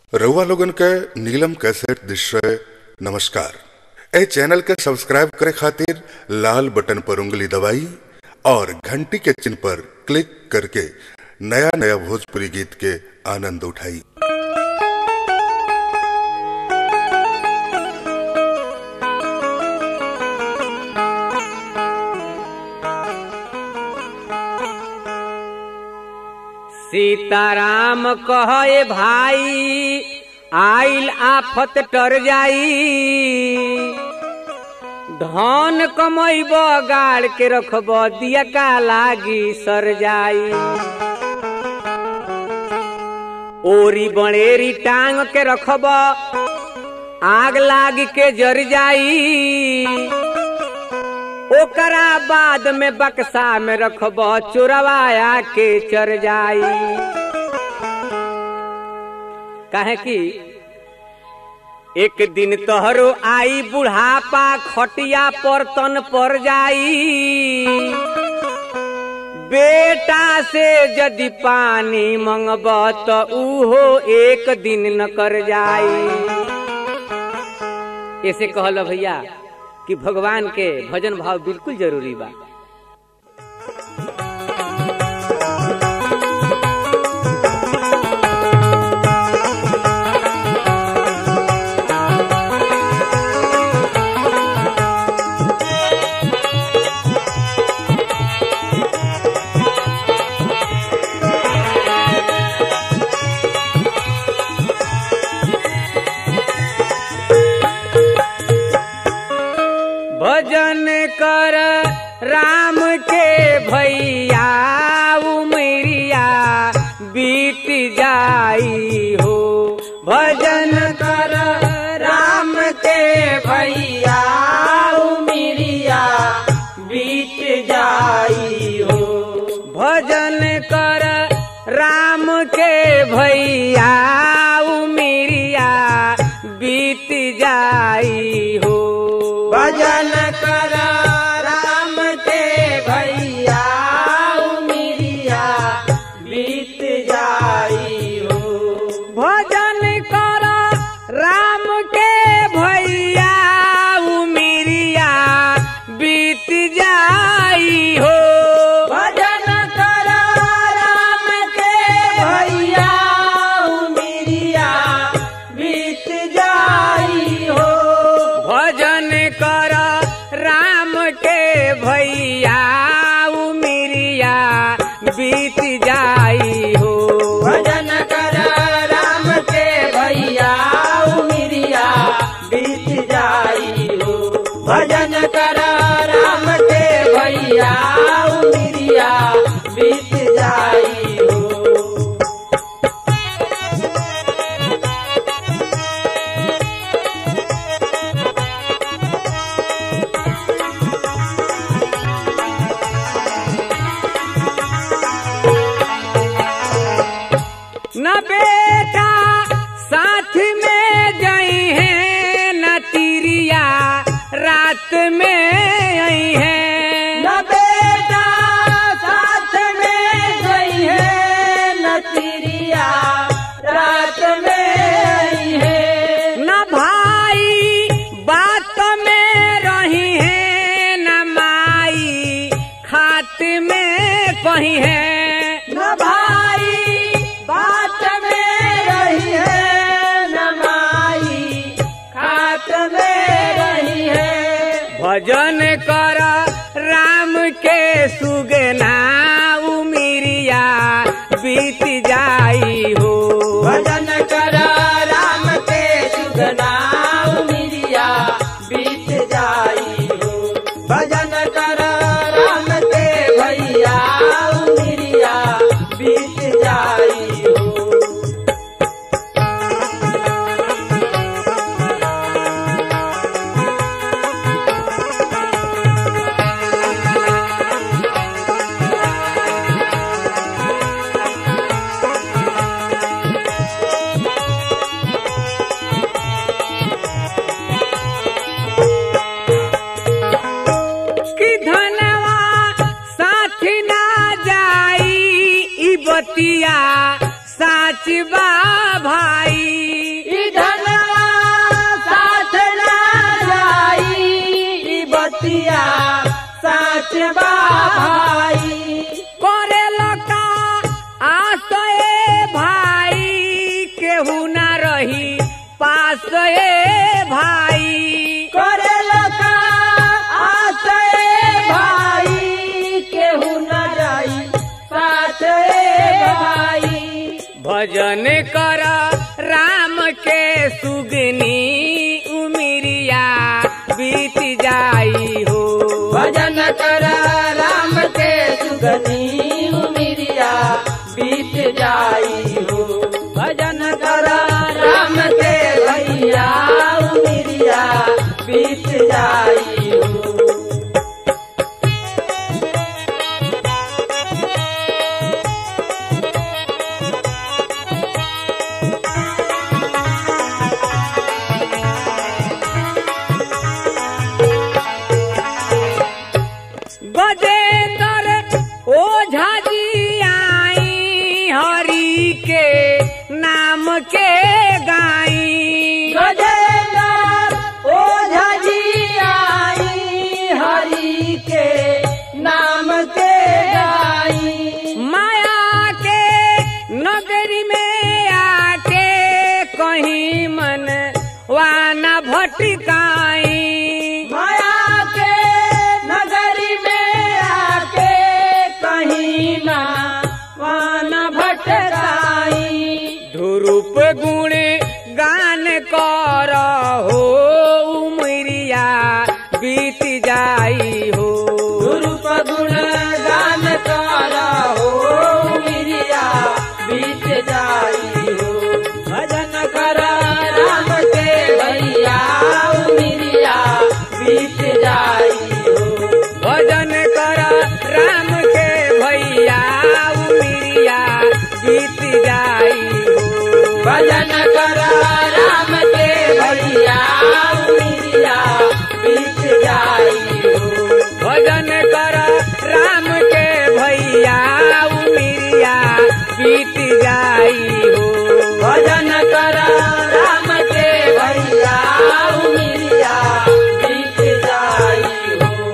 रउआ लोगन के नीलम कैसेट दृश्य नमस्कार। ए चैनल के सब्सक्राइब करे खातिर लाल बटन पर उंगली दबाई और घंटी के चिन्ह पर क्लिक करके नया नया भोजपुरी गीत के आनंद उठाई। सीताराम कहे भाई आइल आफत टर जाई, धन कमैब गाड़ के रखब दिया का लागी सर जाई। ओरी बड़ेरी टांग के रखब आग लाग के जर जाई, ओकरा बाद में बक्सा में रखब चोरवाया के चर जाई। काहे कि एक दिन तोहरो आई बुढ़ापा खटिया पर तन पर जाई, बेटा से यदि पानी मंगब तो उहो एक दिन न कर जाई। ऐसे कहल भैया कि भगवान के भजन भाव बिल्कुल जरूरी बा। भजन कर राम के भैया उमरिया बीत जाई हो। भजन कर राम के भैया उमरिया बीत जाई हो। भजन कर राम के भैया उमरिया बीत जाई हो। भजन कर राम के भैया उमरिया बीत जाई हो। भजन कर राम के भैया उमरिया बीत जाई हो। भजन कर राम के भैया उमरिया बीत जाई हो। भजन कर राम के भैया उमरिया बीत जाई हो। भजन कर राम के भैया उमरिया बीत जाई हो। भजन कर राम के भैया उमरिया बीत जाई हो। न बेटा साथ में गई है, न तिरिया रात में आई है। न बेटा साथ में गई है, न तिरिया रात में आई है। न भाई बात में रही है, न माई खात में कही है। न भाई बात में रही है, न माई खात में रही है। भजन कर राम के सुगना उमरिया बीत जाई हो। भजन कर राम के सुगना उमरिया बीत जाई हो। भजन कर राम के भैया उमरिया बीत जाई हो। आसए भाई करेला का आसए भाई केहू न जाई साथे भाई भजन कर राम के सुगनी उमिरिया बीत जाई हो भजन कर राम के सुगनी उमिरिया बीत जाई हो भजन कर राम के भैया उमिरिया बीत जाई हो गजेंद्र ओझा जी आई हरि के नाम के गाई गजेंद्र ओझा जी आई हरि के नाम के गाई माया के नगरी में आके कहीं मन वाना भटकाई माया के नगरी में आके कहीं ना वाना भटकाई धुरूप गुण गान कर हो उमरिया बीत जाई हो रूप गुण गान कर हो उमिरिया बीत जाई हो भजन कर राम के भैया उमिरिया बीत जाई हो भजन कर राम के भैया उमरिया बीत जाई हो भजन कर राम के भैया उमिरिया बीत जाई हो भजन कर राम के भैया उमरिया बीत जाई हो भजन कर राम के भैया उमिरिया बीत जाई हो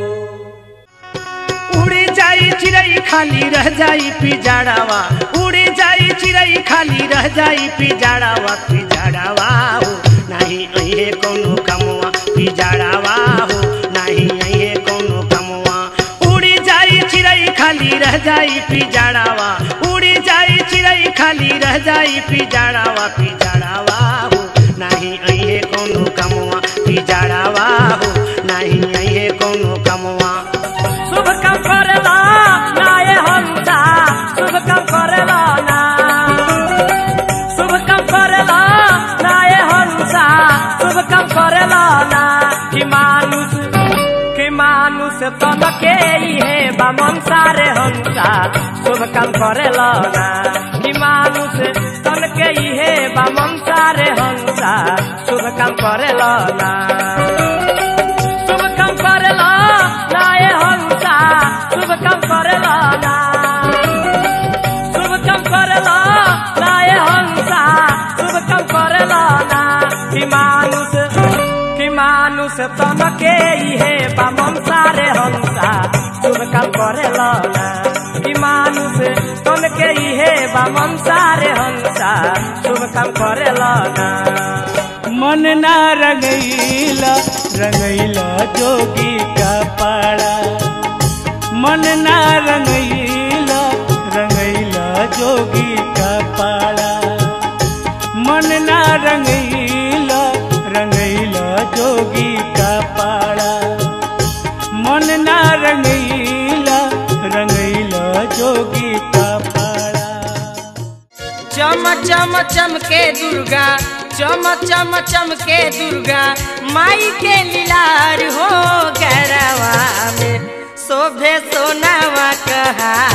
उड़ी जाई चिड़ई खाली रह जाई पिजाड़ावा उड़ी जाई चिड़ई खाली रह जाई पिजाड़ावा पिजाड़ावा हो नहीं अहे कोनो कमवा पिजाड़ावा हो नहीं अहे कोनो कमवा उड़ी जाई चिड़ई खाली रह जाई पिजाड़ावा उड़ी जाई चिड़ई खाली रह जाई पिजाड़ावा पिजाड़ावा हो नहीं अहे कोनो कमवा पिजाड़ावा हो नहीं अहे कोनो कमवा शुभ काम करेला ना ये हंसा शुभ काम करेला ना शुभ काम करेला ना ये हंसा शुभ काम करेला ना कि मानुष तन के है बामन सारे हंसा शुभ काम करेला ना कि मानुष तन के है बामन सारे हंसा शुभ काम करेला ना शुभ काम करेला ना ये हंसा शुभ काम करेला ना शुभ काम करेला ना ये हंसा शुभ काम करेला ना कि मानुष तन के है बामन सारे हंसा शुभ काम करेला ना कि मानुष तन के है बामन सारे हंसा शुभ काम करेला ना मन ना रंगैला रंगैला जोगी का पाड़ा मन ना रंगैला रंगैला जोगी का पाड़ा मन ना रंगैला रंगैला जोगी का पाड़ा मन ना रंगैला रंगैला जोगी का पाड़ा चम चम चमके दुर्गा चम चम चमके दुर्गा माई के लीलार हो गरवा में शोभे सोनावा कहा